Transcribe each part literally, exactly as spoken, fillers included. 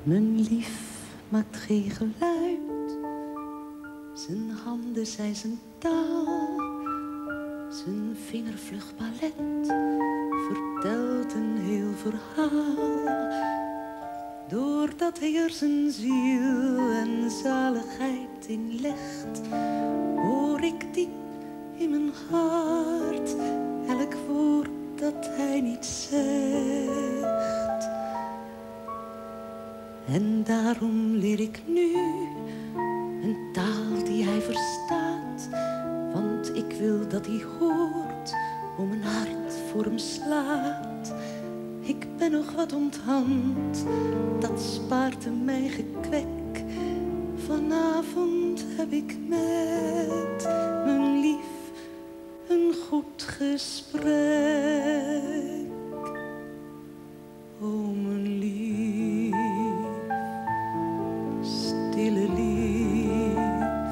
Mijn lief maakt geen geluid. Zijn handen zijn zijn taal. Zijn vingervlug ballet vertelt een heel verhaal. Doordat hij er zijn ziel en zaligheid in legt, hoor ik diep in mijn hart elk woord dat hij niet zegt. En daarom leer ik nu een taal die hij verstaat, want ik wil dat hij hoort hoe mijn hart voor hem slaat. Ik ben nog wat onthand, dat spaart hem mijn gekwek. Vanavond heb ik met mijn lief een goed gesprek. O mijn lief, stille lief.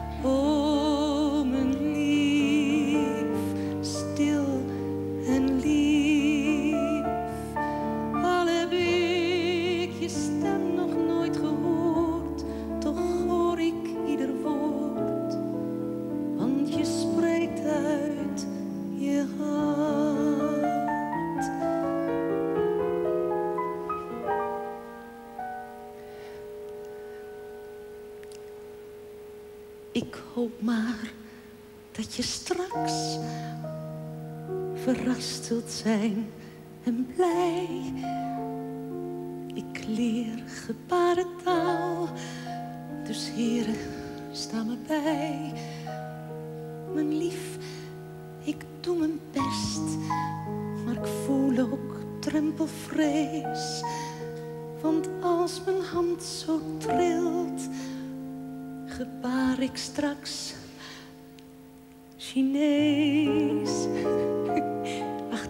O mijn lief, stil en lief. Al heb ik je stem nog nooit gehoord, toch hoor ik ieder woord, want je spreekt uit je hart. Ik hoop maar dat je straks verrast zult zijn en blij. Ik leer gebarentaal, dus heren, sta me bij. Mijn lief, ik doe mijn best, maar ik voel ook drempelvrees. Want als mijn hand zo trilt, gebaar ik straks Chinees. Wacht.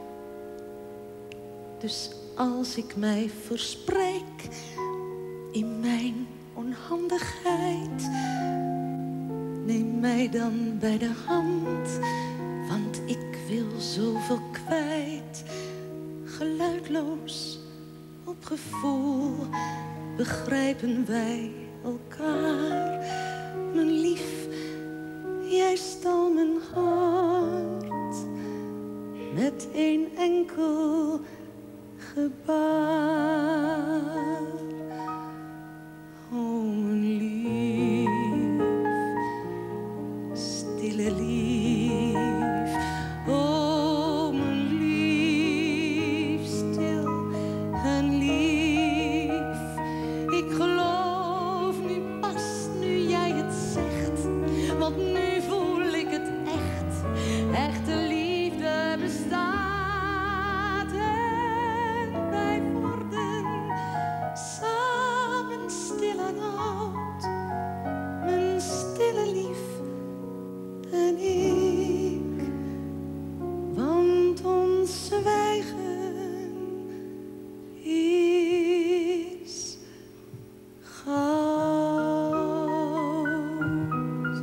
Dus als ik mij verspreek in mijn onhandigheid, neem mij dan bij de hand, want ik wil zoveel kwijt. Geluidloos, op gevoel, begrijpen wij elkaar. Mijn lief, jij stal mijn hart met één enkel gebaar. O mijn lief, stille lief. O mijn lief, stil en lief. Ik geloof nu pas nu jij het zegt, want nu voel ik het echt. Echte liefde bestaat en wij worden samen stil en oud. Mijn stille lief en ik, want ons zwijgen is goud.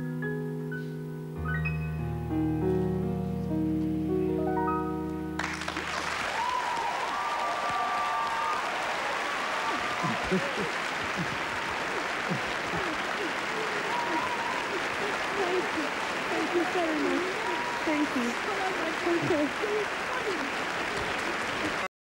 Thank you. Thank you very much. Thank you. Thank you.